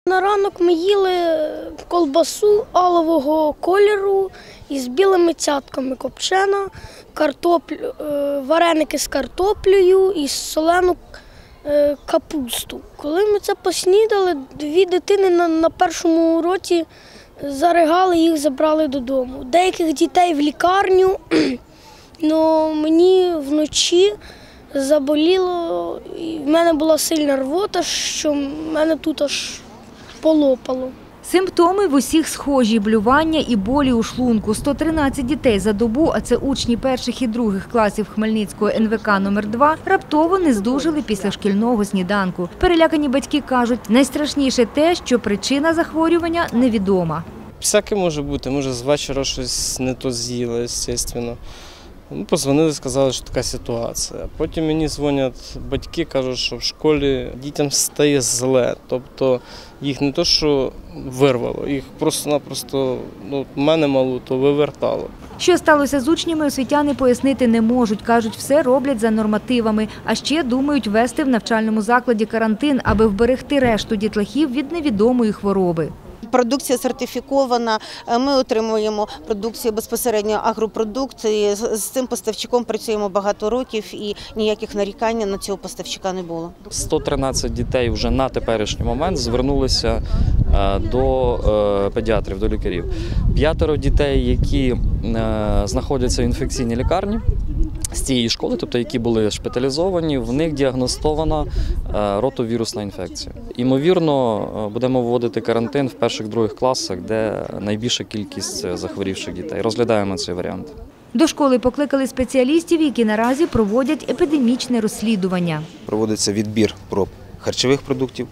На ранок ми їли ковбасу алового кольору із білими цятками, копчена, вареники з картоплею і солену капусту. Коли ми це поснідали, дві дитини на першому уроці заригали, їх забрали додому. Деяких дітей в лікарню, але мені вночі заболіло, і в мене була сильна рвота, що в мене тут аж полопало. Симптоми в усіх схожі – блювання і болі у шлунку. 113 дітей за добу, а це учні перших і других класів Хмельницького НВК номер 2, раптово не здужали після шкільного сніданку. Перелякані батьки кажуть, найстрашніше те, що причина захворювання невідома. Всяке може бути, може з вечора щось не то з'їли, звісно. Позвонили, сказали, що така ситуація. Потім мені дзвонять батьки, кажуть, що в школі дітям стає зле. Тобто їх не то, що вирвало, їх просто-напросто, мене малу, то вивертало. Що сталося з учнями, освітяни пояснити не можуть. Кажуть, все роблять за нормативами. А ще думають ввести в навчальному закладі карантин, аби вберегти решту дітлахів від невідомої хвороби. Продукція сертифікована, ми отримуємо продукцію безпосередньо агропродукт. І з цим поставщиком працюємо багато років і ніяких нарікань на цього поставщика не було. 113 дітей вже на теперішній момент звернулися до педіатрів, до лікарів. 5 дітей, які знаходяться в інфекційній лікарні з цієї школи, тобто які були шпиталізовані, в них діагностована ротовірусна інфекція. Ймовірно, будемо вводити карантин в перших-других класах, де найбільша кількість захворівших дітей. Розглядаємо цей варіант. До школи покликали спеціалістів, які наразі проводять епідемічне розслідування. Проводиться відбір проб харчових продуктів,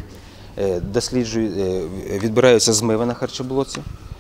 відбираються змиви на харчоблоці,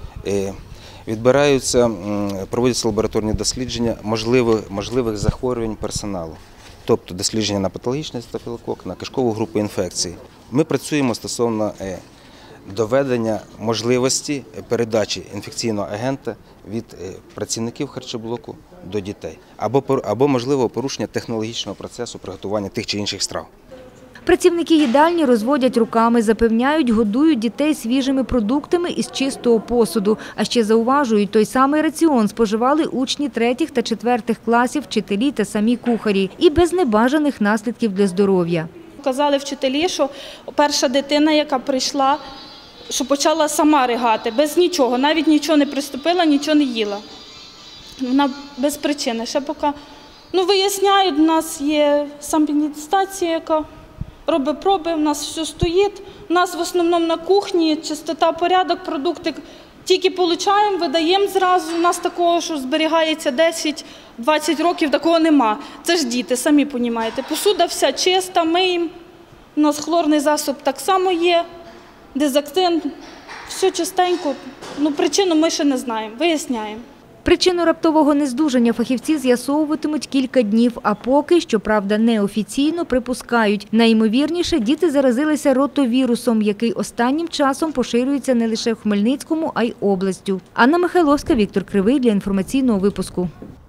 проводяться лабораторні дослідження можливих захворювань персоналу, тобто дослідження на патологічний стафілокок, на кишкову групу інфекцій. Ми працюємо стосовно доведення можливості передачі інфекційного агента від працівників харчоблоку до дітей або можливо порушення технологічного процесу приготування тих чи інших страв. Працівники їдальні розводять руками, запевняють, годують дітей свіжими продуктами із чистого посуду. А ще зауважують, той самий раціон споживали учні 3 та 4 класів, вчителі та самі кухарі. І без небажаних наслідків для здоров'я. Казали вчителі, що перша дитина, яка прийшла, що почала сама ригати, без нічого, навіть нічого не приступила, нічого не їла. Вона без причини. Ще поки виясняють, у нас є санепідемстанція, яка робить проби, у нас все стоїть. У нас в основному на кухні чистота, порядок, продукти тільки отримуємо, видаємо зразу. У нас такого, що зберігається 10-20 років, такого нема. Це ж діти, самі розумієте. Посуда вся чиста, миємо. У нас хлорний засіб так само є, дезактин, все чистенько. Причину ми ще не знаємо, виясняємо. Причину раптового нездужання фахівці з'ясовуватимуть кілька днів, а поки, щоправда, неофіційно припускають. Найімовірніше, діти заразилися ротовірусом, який останнім часом поширюється не лише в Хмельницькому, а й областю. Анна Михайловська, Віктор Кривий для інформаційного випуску.